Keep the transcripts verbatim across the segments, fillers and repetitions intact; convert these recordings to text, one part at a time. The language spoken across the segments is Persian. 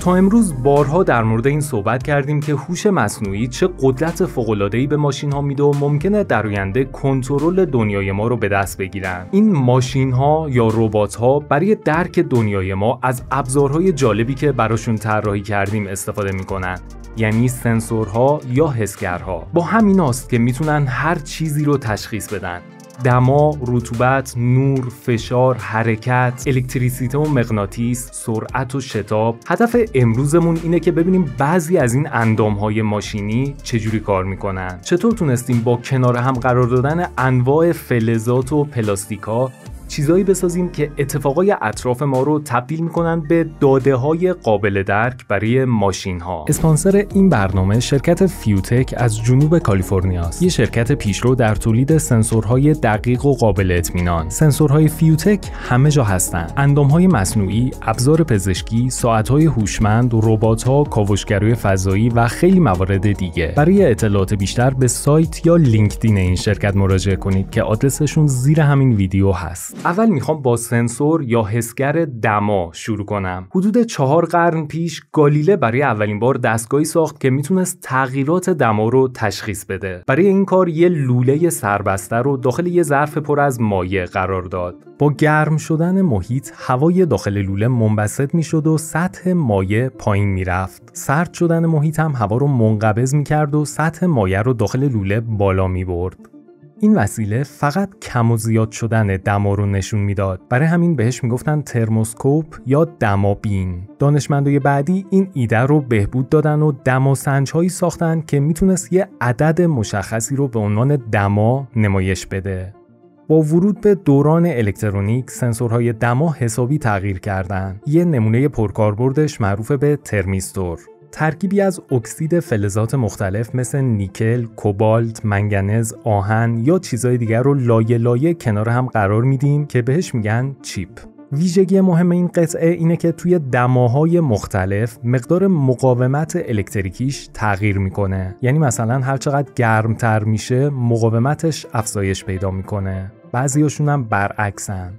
تا امروز بارها در مورد این صحبت کردیم که هوش مصنوعی چه قدرت فوق‌العاده‌ای به ماشین‌ها میده و ممکنه در آینده کنترل دنیای ما رو به دست بگیرن. این ماشین‌ها یا ربات‌ها برای درک دنیای ما از ابزارهای جالبی که براشون طراحی کردیم استفاده میکنن، یعنی سنسورها یا حسگرها. با همیناست که میتونن هر چیزی رو تشخیص بدن: دما، رطوبت، نور، فشار، حرکت، الکتریسیته و مغناطیس، سرعت و شتاب. هدف امروزمون اینه که ببینیم بعضی از این اندام‌های ماشینی چجوری کار میکنن. چطور تونستیم با کنار هم قرار دادن انواع فلزات و پلاستیک‌ها چیزایی بسازیم که اتفاقای اطراف ما رو تبدیل میکنن به داده‌های قابل درک برای ماشین‌ها. اسپانسر این برنامه شرکت فیوتک از جنوب کالیفرنیا است. یه شرکت پیشرو در تولید سنسورهای دقیق و قابل اطمینان. سنسورهای فیوتک همه جا هستن. اندام‌های مصنوعی، ابزار پزشکی، ساعت‌های هوشمند، ربات‌ها، کاوشگرای فضایی و خیلی موارد دیگه. برای اطلاعات بیشتر به سایت یا لینکدین این شرکت مراجعه کنید که آدرسشون زیر همین ویدیو هست. اول میخوام با سنسور یا حسگر دما شروع کنم. حدود چهار قرن پیش گالیله برای اولین بار دستگاهی ساخت که میتونست تغییرات دما رو تشخیص بده. برای این کار یه لوله سربسته رو داخل یه ظرف پر از مایع قرار داد. با گرم شدن محیط هوای داخل لوله منبسط میشد و سطح مایع پایین میرفت. سرد شدن محیط هم هوا رو منقبض میکرد و سطح مایع رو داخل لوله بالا میبرد. این وسیله فقط کم و زیاد شدن دما رو نشون میداد. برای همین بهش میگفتن ترموسکوپ یا دمابین. دانشمندای بعدی این ایده رو بهبود دادن و دماسنج‌هایی ساختن که میتونست یه عدد مشخصی رو به عنوان دما نمایش بده. با ورود به دوران الکترونیک سنسورهای دما حسابی تغییر کردن. یه نمونه پرکاربردش معروف به ترمیستور. ترکیبی از اکسید فلزات مختلف مثل نیکل، کوبالت، منگنز، آهن یا چیزهای دیگر رو لایه لایه کنار هم قرار میدیم که بهش میگن چیپ. ویژگی مهم این قطعه اینه که توی دماهای مختلف مقدار مقاومت الکتریکیش تغییر میکنه. یعنی مثلا هر چقدر گرمتر میشه مقاومتش افزایش پیدا میکنه. بعضیاشون هم برعکسن.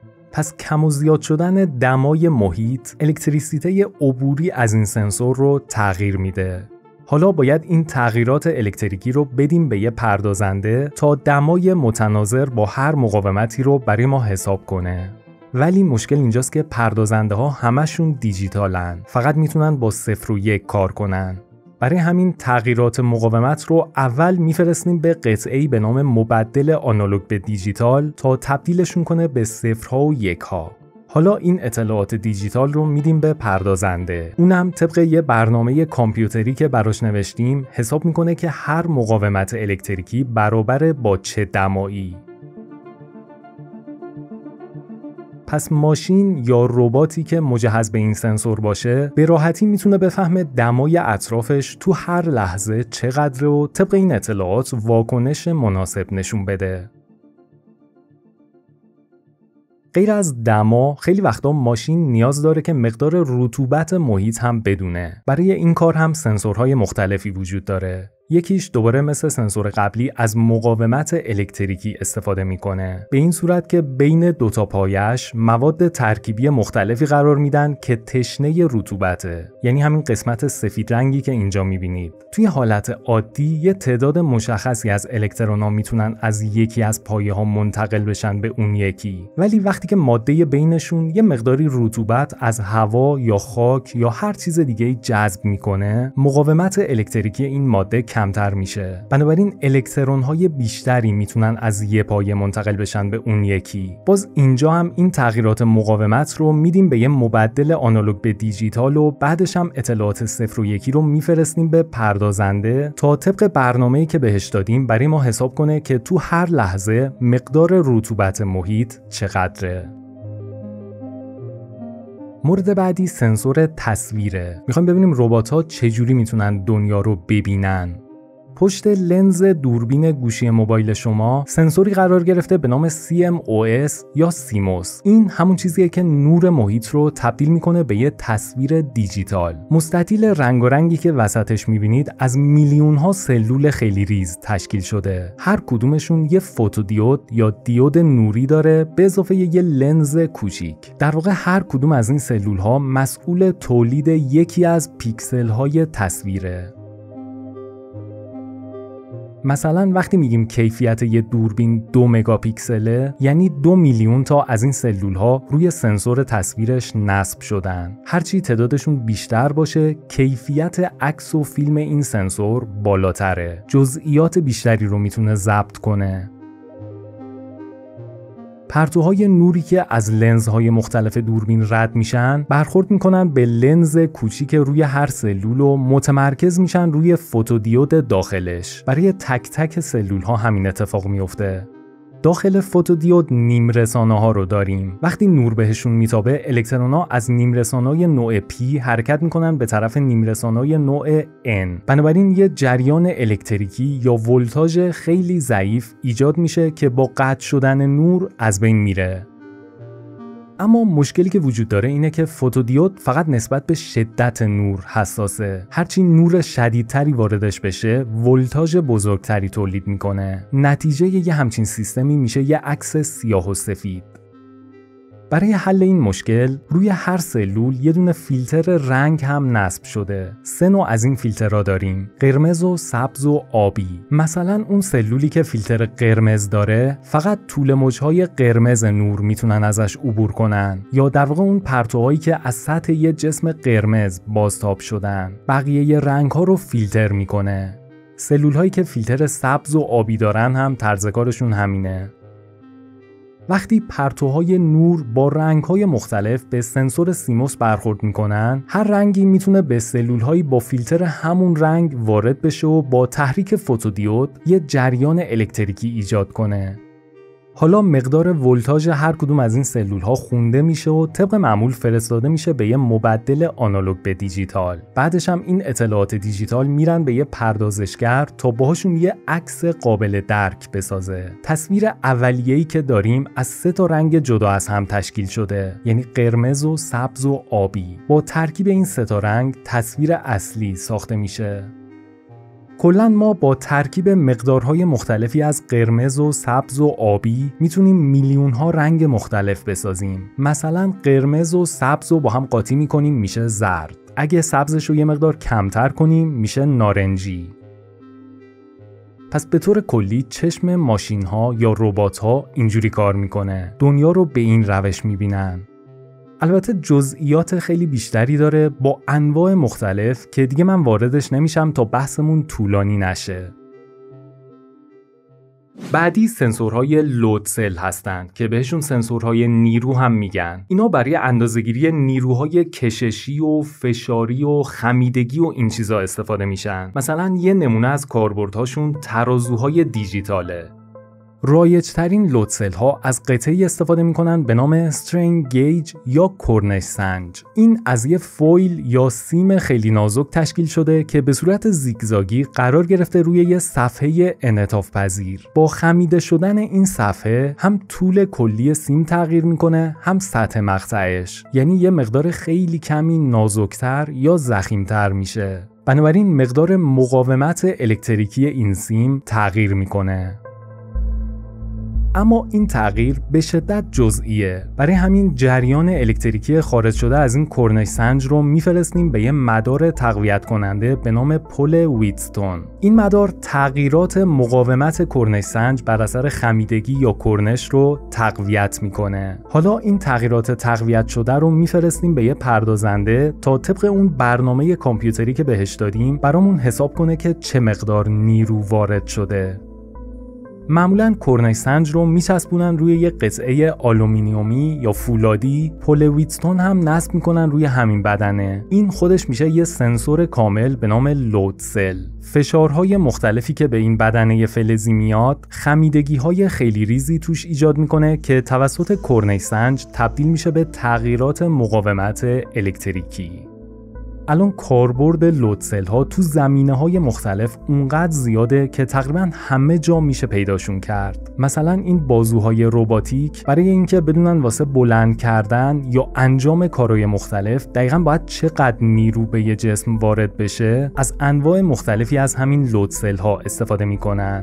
پس کم و زیاد شدن دمای محیط الکتریسیته عبوری از این سنسور رو تغییر میده. حالا باید این تغییرات الکتریکی رو بدیم به یه پردازنده تا دمای متناظر با هر مقاومتی رو برای ما حساب کنه. ولی مشکل اینجاست که پردازنده ها همشون دیجیتالن. فقط میتونن با صفر و یک کار کنن. برای همین تغییرات مقاومت رو اول میفرستیم به قطعه‌ای به نام مبدل آنالوگ به دیجیتال تا تبدیلشون کنه به صفرها و یکها. حالا این اطلاعات دیجیتال رو میدیم به پردازنده. اونم طبق یه برنامه کامپیوتری که براش نوشتیم حساب میکنه که هر مقاومت الکتریکی برابر با چه دمایی. پس ماشین یا رباتی که مجهز به این سنسور باشه به راحتی میتونه بفهمه دمای اطرافش تو هر لحظه چقدره و طبق این اطلاعات واکنش مناسب نشون بده. غیر از دما خیلی وقتا ماشین نیاز داره که مقدار رطوبت محیط هم بدونه. برای این کار هم سنسورهای مختلفی وجود داره. یکیش دوباره مثل سنسور قبلی از مقاومت الکتریکی استفاده میکنه. به این صورت که بین دوتا پایش مواد ترکیبی مختلفی قرار میدن که تشنه رطوبته. یعنی همین قسمت سفید رنگی که اینجا میبینید. توی حالت عادی یه تعداد مشخصی از الکترونا میتونن از یکی از پایه ها منتقل بشن به اون یکی. ولی وقتی که ماده بینشون یه مقداری رطوبت از هوا یا خاک یا هر چیز دیگه جذب میکنه، مقاومت الکتریکی این ماده کمتر میشه. بنابراین الکترون های بیشتری میتونن از یه پایه منتقل بشن به اون یکی. باز اینجا هم این تغییرات مقاومت رو میدیم به یه مبدل آنالوگ به دیجیتال و بعدش هم اطلاعات صفر و یکی رو میفرستیم به پردازنده تا طبق برنامه‌ای که بهش دادیم برای ما حساب کنه که تو هر لحظه مقدار رطوبت محیط چقدره. مورد بعدی سنسور تصویره. میخوایم ببینیم ربات‌ها چجوری میتونن دنیا رو ببینن. پشت لنز دوربین گوشی موبایل شما سنسوری قرار گرفته به نام سی ام او اس یا سیموس. این همون چیزیه که نور محیط رو تبدیل میکنه به یه تصویر دیجیتال. مستطیل رنگارنگی که وسطش میبینید از میلیون ها سلول خیلی ریز تشکیل شده. هر کدومشون یه فوتودیود یا دیود نوری داره به اضافه یه لنز کوچیک. در واقع هر کدوم از این سلول ها مسئول تولید یکی از پیکسل های تصویره. مثلا وقتی میگیم کیفیت یه دوربین دو مگاپیکسله، یعنی دو میلیون تا از این سلول ها روی سنسور تصویرش نصب شدن. هرچی تعدادشون بیشتر باشه، کیفیت عکس و فیلم این سنسور بالاتره. جزئیات بیشتری رو میتونه ضبط کنه. پرتوهای نوری که از لنزهای مختلف دوربین رد میشن برخورد میکنن به لنز کوچیک روی هر سلول و متمرکز میشن روی فوتودیود داخلش. برای تک تک سلول ها همین اتفاق میفته. داخل فوتودیود نیم رسانه ها رو داریم. وقتی نور بهشون میتابه، الکترون‌ها از نیم رسانه‌های نوع P حرکت میکنن به طرف نیم رسانه‌های نوع N. بنابراین یه جریان الکتریکی یا ولتاژ خیلی ضعیف ایجاد میشه که با قطع شدن نور از بین میره. اما مشکلی که وجود داره اینه که فوتودیود فقط نسبت به شدت نور حساسه. هرچی نور شدیدتری واردش بشه، ولتاژ بزرگتری تولید میکنه. نتیجه یه همچین سیستمی میشه یه عکس سیاه و سفید. برای حل این مشکل روی هر سلول یه دونه فیلتر رنگ هم نصب شده. سه نوع از این فیلترها داریم: قرمز و سبز و آبی. مثلا اون سلولی که فیلتر قرمز داره فقط طول موجهای قرمز نور میتونن ازش عبور کنن، یا در واقع اون پرتوهایی که از سطح یه جسم قرمز بازتاب شدن. بقیه رنگ‌ها رو فیلتر میکنه. سلول‌هایی که فیلتر سبز و آبی دارن هم طرز کارشون همینه. وقتی پرتوهای نور با رنگ‌های مختلف به سنسور سیموس برخورد می‌کنن، هر رنگی میتونه به سلول‌هایی با فیلتر همون رنگ وارد بشه و با تحریک فوتودیود یه جریان الکتریکی ایجاد کنه. حالا مقدار ولتاژ هر کدوم از این سلول‌ها خونده میشه و طبق معمول فرستاده میشه به یه مبدل آنالوگ به دیجیتال. بعدش هم این اطلاعات دیجیتال میرن به یه پردازشگر تا باهاشون یه عکس قابل درک بسازه. تصویر اولیه‌ای که داریم از سه تا رنگ جدا از هم تشکیل شده، یعنی قرمز و سبز و آبی. با ترکیب این سه تا رنگ تصویر اصلی ساخته میشه. کلاً ما با ترکیب مقدارهای مختلفی از قرمز و سبز و آبی میتونیم میلیون ها رنگ مختلف بسازیم. مثلا قرمز و سبز رو با هم قاطی میکنیم میشه زرد. اگه سبزش رو یه مقدار کمتر کنیم میشه نارنجی. پس به طور کلی چشم ماشین ها یا ربات ها اینجوری کار میکنه. دنیا رو به این روش میبینن. البته جزئیات خیلی بیشتری داره با انواع مختلف که دیگه من واردش نمیشم تا بحثمون طولانی نشه. بعدی سنسورهای لود سل هستند که بهشون سنسورهای نیرو هم میگن. اینا برای اندازه‌گیری نیروهای کششی و فشاری و خمیدگی و این چیزا استفاده میشن. مثلا یه نمونه از کاربردهاشون ترازوهای دیجیتاله. رایج‌ترین لودسل ها از قطعه‌ای استفاده می‌کنن به نام استرین گیج یا کرنش سنج. این از یه فویل یا سیم خیلی نازک تشکیل شده که به صورت زیگزاگی قرار گرفته روی یه صفحه انعطاف پذیر. با خمیده شدن این صفحه هم طول کلی سیم تغییر می‌کنه، هم سطح مقطعش. یعنی یه مقدار خیلی کمی نازک‌تر یا ضخیم‌تر میشه. بنابراین مقدار مقاومت الکتریکی این سیم تغییر می‌کنه. اما این تغییر به شدت جزئیه. برای همین جریان الکتریکی خارج شده از این کرنش سنج رو میفرستیم به یه مدار تقویت کننده به نام پل ویتستون. این مدار تغییرات مقاومت کرنش سنج بر اثر خمیدگی یا کرنش رو تقویت میکنه. حالا این تغییرات تقویت شده رو میفرستیم به یه پردازنده تا طبق اون برنامه کامپیوتری که بهش دادیم برامون حساب کنه که چه مقدار نیرو وارد شده. معمولاً کرنش سنج رو میچسبونن روی یه قطعه آلومینیومی یا فولادی. پل ویتستون هم نصب میکنن روی همین بدنه. این خودش میشه یه سنسور کامل به نام لود سل. فشارهای مختلفی که به این بدنه فلزی میاد، خمیدگی‌های خیلی ریزی توش ایجاد میکنه که توسط کرنش سنج تبدیل میشه به تغییرات مقاومت الکتریکی. الان کاربرد لود سل ها تو زمینه‌های مختلف اونقدر زیاده که تقریبا همه جا میشه پیداشون کرد. مثلا این بازوهای رباتیک برای اینکه بدونن واسه بلند کردن یا انجام کارهای مختلف دقیقاً باید چقدر نیرو به یه جسم وارد بشه، از انواع مختلفی از همین لود سل ها استفاده میکنن.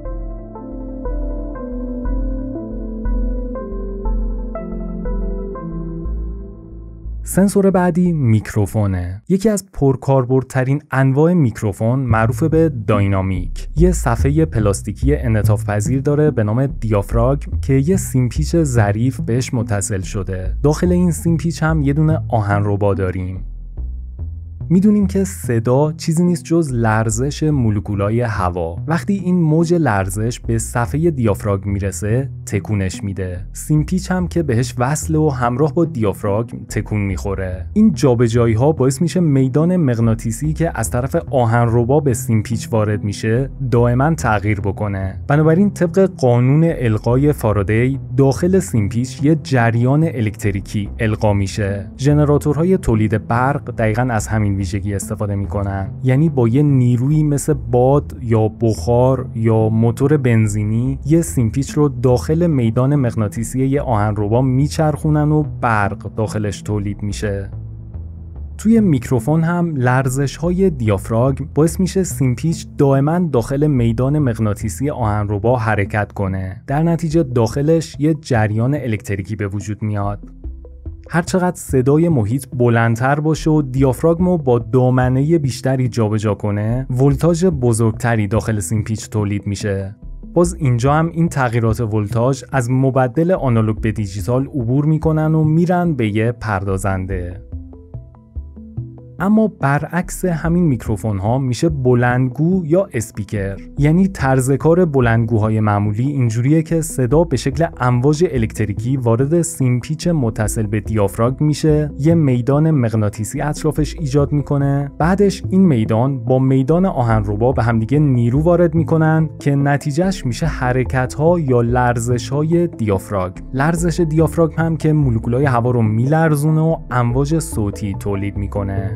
سنسور بعدی میکروفونه. یکی از پرکاربردترین انواع میکروفون معروف به داینامیک. یه صفحه پلاستیکی انعطاف پذیر داره به نام دیافراگم که یه سیمپیچ ظریف بهش متصل شده. داخل این سیمپیچ هم یه دونه آهنربا داریم. میدونیم که صدا چیزی نیست جز لرزش مولکولای هوا. وقتی این موج لرزش به صفحه دیافراگم میرسه تکونش میده. سیمپیچ هم که بهش وصله و همراه با دیافراگم تکون میخوره. این جابجایی ها باعث میشه میدان مغناطیسی که از طرف آهنربا به سیمپیچ وارد میشه دائما تغییر بکنه. بنابراین طبق قانون القای فارادی داخل سیمپیچ یه جریان الکتریکی القا میشه. ژنراتورهای تولید برق دقیقاً از همین ویژگی استفاده میکنن. یعنی با یه نیرویی مثل باد یا بخار یا موتور بنزینی یه سیمپیچ رو داخل میدان مغناطیسی یه آهنربا میچرخونن و برق داخلش تولید میشه. توی میکروفون هم لرزش‌های دیافراگم باعث میشه سیمپیچ دائما داخل میدان مغناطیسی آهنربا حرکت کنه. در نتیجه داخلش یه جریان الکتریکی به وجود میاد. هر چقدر صدای محیط بلندتر باشه و دیافراگم رو با دامنه بیشتری جابجا کنه، ولتاژ بزرگتری داخل سیمپیچ تولید میشه. باز اینجا هم این تغییرات ولتاژ از مبدل آنالوگ به دیجیتال عبور میکنن و میرن به یه پردازنده. اما برعکس همین میکروفون ها میشه بلندگو یا اسپیکر. یعنی طرز کار بلندگوهای معمولی اینجوریه که صدا به شکل امواج الکتریکی وارد سیمپیچ متصل به دیافراگم میشه، یه میدان مغناطیسی اطرافش ایجاد میکنه. بعدش این میدان با میدان آهنربا به همدیگه نیرو وارد میکنن که نتیجهش میشه حرکت ها یا لرزش های دیافراگم. لرزش دیافراگم هم که مولکولای هوا رو میلرزونه و امواج صوتی تولید میکنه.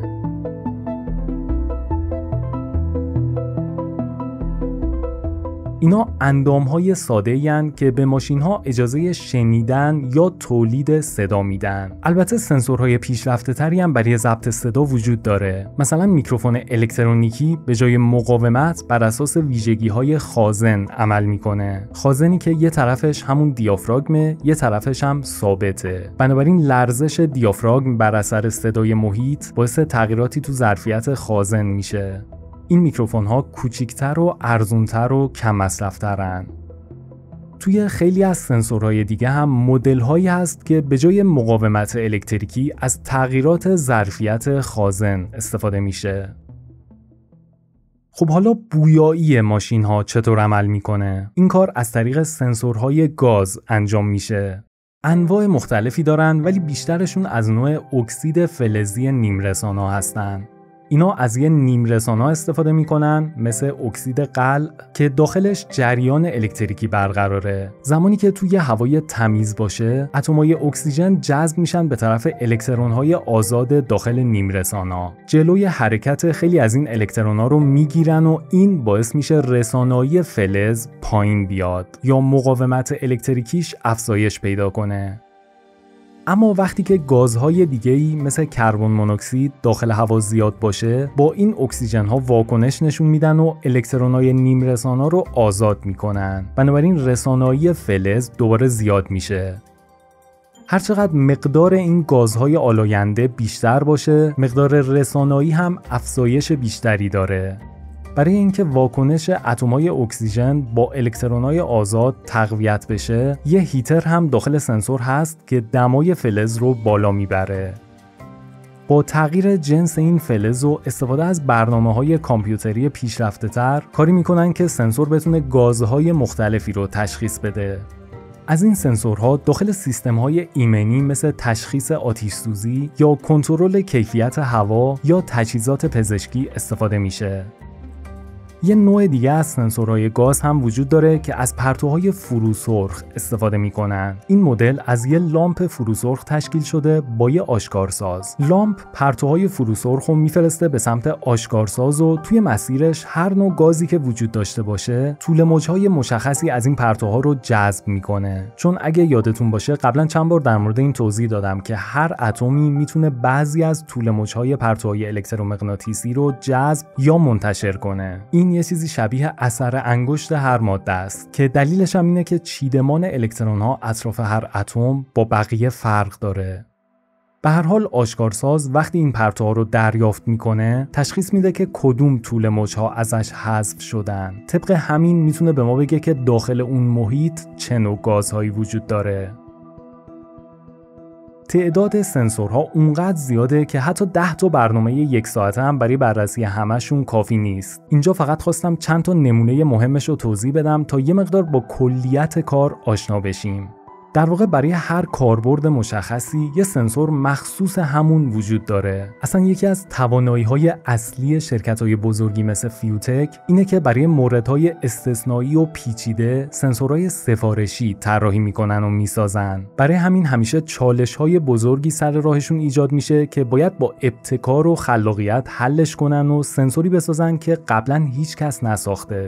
اینا اندام‌های ساده‌ای هستند که به ماشین‌ها اجازه شنیدن یا تولید صدا میدن. البته سنسورهای پیشرفته‌تری هم برای ضبط صدا وجود داره. مثلا میکروفون الکترونیکی به جای مقاومت بر اساس ویژگی‌های خازن عمل میکنه. خازنی که یه طرفش همون دیافراگمه، یه طرفش هم ثابته. بنابراین لرزش دیافراگم بر اثر صدای محیط باعث تغییراتی تو ظرفیت خازن میشه. این میکروفون ها کوچیکتر و ارزونتر و کم مصرفترن. توی خیلی از سنسورهای دیگه هم مدل هایی هست که به جای مقاومت الکتریکی از تغییرات ظرفیت خازن استفاده میشه. خب حالا بویایی ماشین ها چطور عمل میکنه؟ این کار از طریق سنسورهای گاز انجام میشه. انواع مختلفی دارن ولی بیشترشون از نوع اکسید فلزی نیمرسانا هستن. اینا از یه نیمرسانا استفاده میکنن مثل اکسید قلع که داخلش جریان الکتریکی برقراره. زمانی که توی هوای تمیز باشه، اتم‌های اکسیژن جذب میشن به طرف الکترون‌های آزاد داخل نیمرسانا. جلوی حرکت خیلی از این الکترون‌ها رو میگیرن و این باعث میشه رسانایی فلز پایین بیاد یا مقاومت الکتریکیش افزایش پیدا کنه. اما وقتی که گازهای دیگه‌ای مثل کربن مونوکسید داخل هوا زیاد باشه، با این اکسیژن ها واکنش نشون میدن و الکترونای نیمرسانا رو آزاد میکنن. بنابراین رسانایی فلز دوباره زیاد میشه. هرچقدر مقدار این گازهای آلاینده بیشتر باشه، مقدار رسانایی هم افزایش بیشتری داره. برای اینکه واکنش اتم‌های اکسیژن با الکترون‌های آزاد تقویت بشه، یه هیتر هم داخل سنسور هست که دمای فلز رو بالا میبره. با تغییر جنس این فلز و استفاده از برنامه‌های کامپیوتری پیشرفته‌تر، کاری میکنن که سنسور بتونه گازهای مختلفی رو تشخیص بده. از این سنسورها داخل سیستم‌های ایمنی مثل تشخیص آتش‌سوزی یا کنترل کیفیت هوا یا تجهیزات پزشکی استفاده میشه. یه نوع دیگه از سنسورهای گاز هم وجود داره که از پرتوهای فروسرخ استفاده میکنن. این مدل از یه لامپ فروسرخ تشکیل شده با یه آشکارساز. لامپ پرتوهای فروسرخ رو میفرسته به سمت آشکارساز و توی مسیرش هر نوع گازی که وجود داشته باشه طول موجهای مشخصی از این پرتوها رو جذب میکنه. چون اگه یادتون باشه قبلا چند بار در مورد این توضیح دادم که هر اتمی میتونه بعضی از طول موجهای پرتوهای الکترومغناطیسی رو جذب یا منتشر کنه. این یه چیزی شبیه اثر انگشت هر ماده است که دلیلش هم اینه که چیدمان الکترون‌ها اطراف هر اتم با بقیه فرق داره. به هر حال آشکارساز وقتی این پرتوها رو دریافت میکنه تشخیص میده که کدوم طول موجها ازش حذف شدن. طبق همین میتونه به ما بگه که داخل اون محیط چه نوع گازهایی وجود داره. تعداد سنسورها اونقدر زیاده که حتی ده تا برنامه یک ساعته هم برای بررسی همشون کافی نیست. اینجا فقط خواستم چند تا نمونه مهمش رو توضیح بدم تا یه مقدار با کلیت کار آشنا بشیم. در واقع برای هر کاربرد مشخصی یه سنسور مخصوص همون وجود داره. اصلا یکی از توانایی‌های اصلی شرکت‌های بزرگی مثل فیوتک اینه که برای موردهای استثنایی و پیچیده سنسورهای سفارشی طراحی میکنن و میسازن. برای همین همیشه چالش‌های بزرگی سر راهشون ایجاد میشه که باید با ابتکار و خلاقیت حلش کنن و سنسوری بسازن که قبلا هیچ کس نساخته.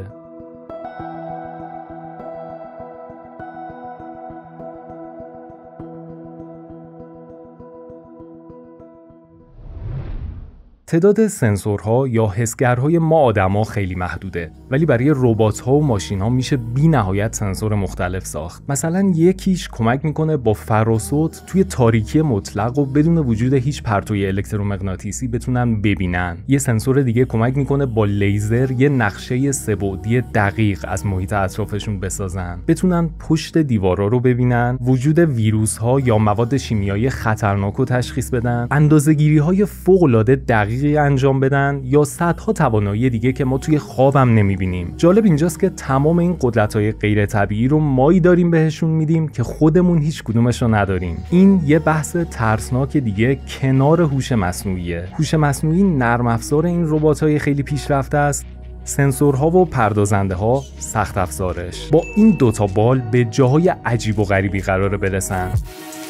تعداد سنسورها یا حسگرهای ما آدما خیلی محدوده، ولی برای ربات‌ها و ماشین‌ها میشه بی‌نهایت سنسور مختلف ساخت. مثلا یکیش کمک میکنه با فراسوت توی تاریکی مطلق و بدون وجود هیچ پرتوی الکترومغناطیسی بتونن ببینن. یه سنسور دیگه کمک میکنه با لیزر یه نقشه سه‌بعدی دقیق از محیط اطرافشون بسازن، بتونن پشت دیوارا رو ببینن، وجود ویروس‌ها یا مواد شیمیایی خطرناک رو تشخیص بدن، اندازه‌گیری‌های فوق‌العاده دقیق انجام بدن یا صدها توانایی دیگه که ما توی خوابم نمیبینیم. جالب اینجاست که تمام این قدرت‌های غیر طبیعی رو مایی داریم بهشون میدیم که خودمون هیچ کدومش رو نداریم. این یه بحث ترسناک دیگه کنار هوش مصنوعیه. هوش مصنوعی نرم افزار این ربات‌های خیلی پیشرفته است، سنسورها و پردازنده‌ها سخت افزارش. با این دوتا بال به جاهای عجیب و غریبی قراره برسن.